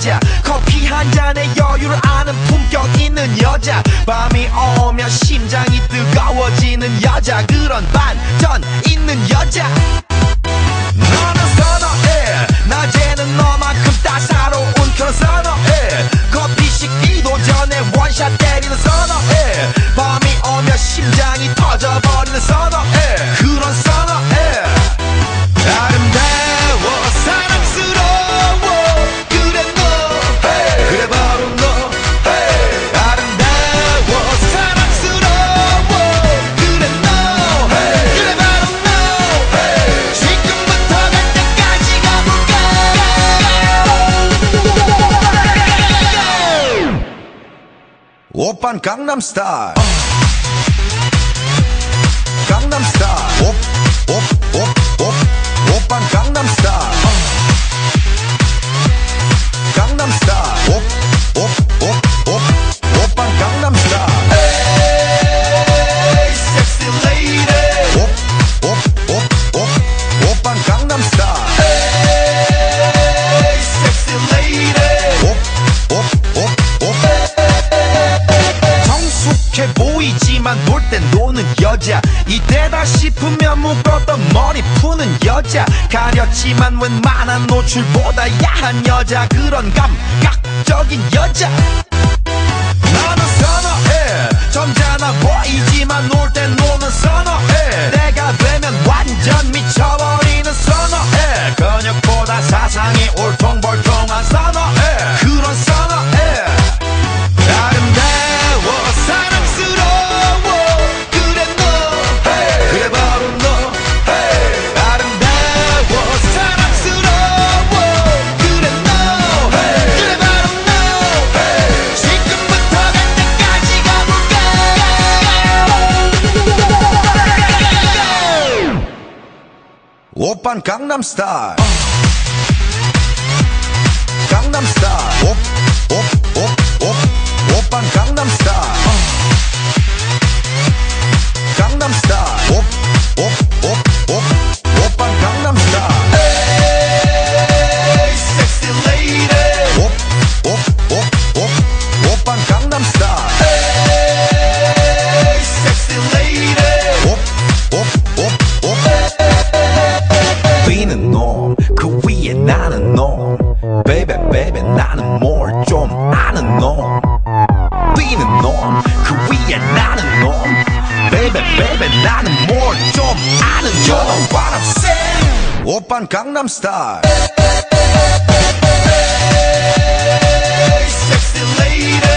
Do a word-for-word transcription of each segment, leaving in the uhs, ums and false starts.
여자 커피 한 잔에 여유를 아는 품격 있는 여자 밤이 오면 심장이 뜨거워지는 여자 그런 반전 있는 여자 너는 선어해 낮에는 너만큼 따사로운 그런 선어해 커피 식기도 전에 원샷 때리는 선어해 밤이 오면 심장이 터져버리는 선어해 그런 선어해 아름다워 사랑스러워 그래 너 hey. 그래 바로 너 hey. 아름다워 사랑스러워 그래 너 hey. 그래 바로 너 hey. 지금부터 갈 때까지 가볼까 오빤 강남스타일 강남스타일 옵옵옵옵 오빤 강남스타일 강남스타일 옵옵옵옵 오빤 강남스타일 에이 섹시 레이디 옵옵옵옵 오빤 강남스타일 에이 섹시 레이디 옵옵옵옵 성숙해 보이지만 놀 땐 노는 여자 이때다 싶으면 묶었던 머리 푸는 여자 가렸지만 웬만한 노출보다 야한 여자 그런 감각적인 여자 나는 선어해 점잖아 보이지만 놀 땐 노는 선어해 내가 되면 완전 미쳐버리는 선어해 근육보다 사상이 울퉁불퉁한 선어해 그런 선어해 아름다워 사랑스러워 그래 너 hey. 그래 바로 너 hey. 아름다워 사랑스러워 그래 너 hey. 그래 바로 너 hey. 지금부터 갈 때까지 가볼까 오빤 강남스타일 강남스타일 옵옵옵옵 오빤 강남스타일 강남스타일 옵옵옵옵 오빤 강남스타일 에이 섹시 레이디 옵옵옵옵 오빤 강남스타일 에이 섹시 레이디 옵옵옵옵 뛰는 놈 그 위에 나는 놈 베이베 베이베 나는 뭘 좀 아는 놈 뛰는 놈 그 위에 나는 놈 베이베 베이베 나는 뭘 좀 아는 놈 You know what I'm saying 오빤 강남스타일 에이 섹시 레이디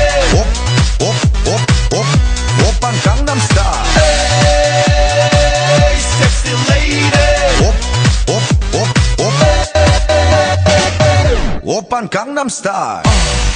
옵옵옵옵 오빤 강남스타일 에이 섹시 레이디 옵옵옵옵 오빤 강남스타일